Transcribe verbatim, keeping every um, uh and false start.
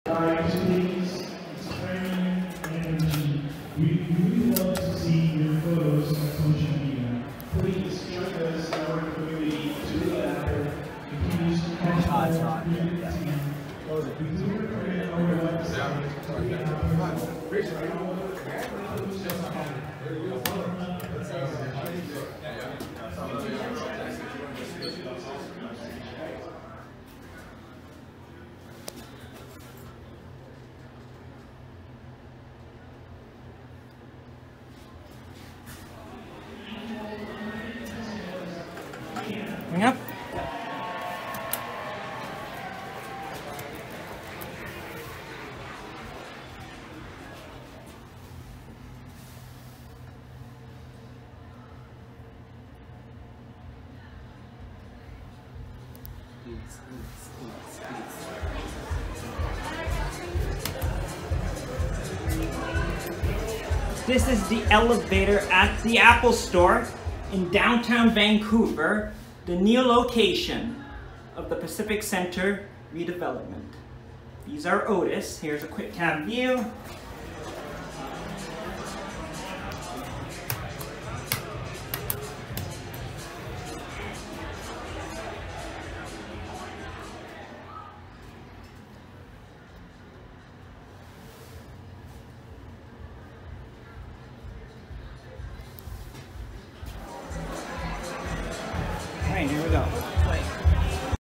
Guys, please, it's very energy. We really love to see your photos on social media. Please join us in our community to do that. Please hashtag our community. We do recorded our website. Bring up. This is the elevator at the Apple Store in downtown Vancouver, the new location of the Pacific Center redevelopment. These are Otis. Here's a quick cab view.